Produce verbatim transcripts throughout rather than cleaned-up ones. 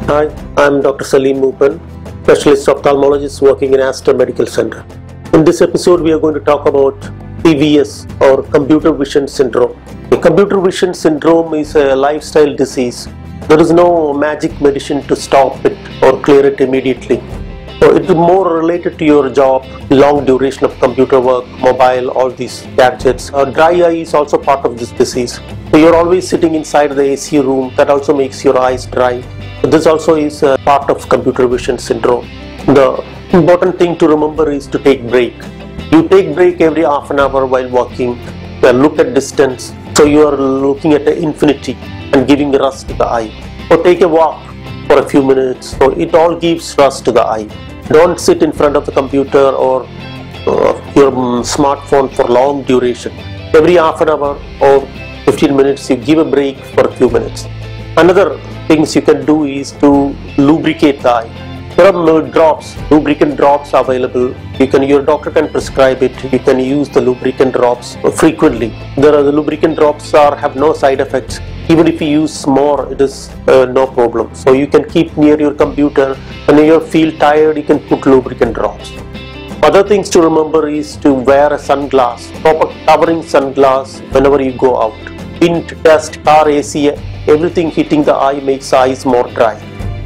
Hi, I'm Doctor Salim Moopan, specialist ophthalmologist working in Aster Medical Center. In this episode, we are going to talk about P V S or computer vision syndrome. The computer vision syndrome is a lifestyle disease. There is no magic medicine to stop it or clear it immediately. So it is more related to your job, long duration of computer work, mobile, all these gadgets. Uh, dry eye is also part of this disease. So you're always sitting inside the A C room, that also makes your eyes dry. This also is a part of computer vision syndrome. The important thing to remember is to take break. You take break every half an hour while walking. You look at distance, so you are looking at the infinity and giving rest to the eye. Or take a walk for a few minutes. So it all gives rest to the eye. Don't sit in front of the computer or uh, your smartphone for long duration. Every half an hour or fifteen minutes, you give a break for a few minutes. Another things you can do is to lubricate the eye. There are drops, lubricant drops available. You can, your doctor can prescribe it. You can use the lubricant drops frequently. There are the lubricant drops are have no side effects. Even if you use more, it is uh, no problem. So you can keep near your computer, and when you feel tired, you can put lubricant drops. Other things to remember is to wear a sunglass, proper covering sunglass whenever you go out. Wind, dust, car A C, everything hitting the eye makes eyes more dry.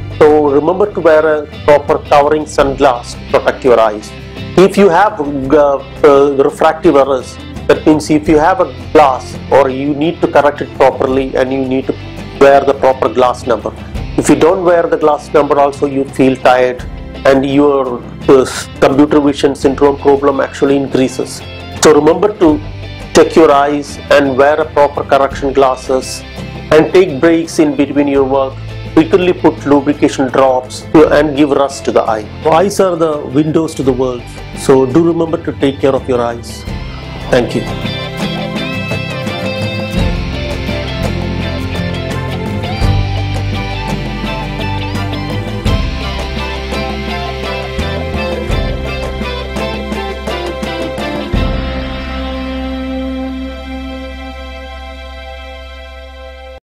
So remember to wear a proper covering sunglass to protect your eyes. If you have uh, uh, refractive errors, that means if you have a glass or you need to correct it properly and you need to wear the proper glass number. If you don't wear the glass number also, you feel tired and your uh, computer vision syndrome problem actually increases. So remember to check your eyes and wear a proper correction glasses and take breaks in between your work. Frequently put lubrication drops and give rest to the eye. Eyes are the windows to the world, so do remember to take care of your eyes. Thank you.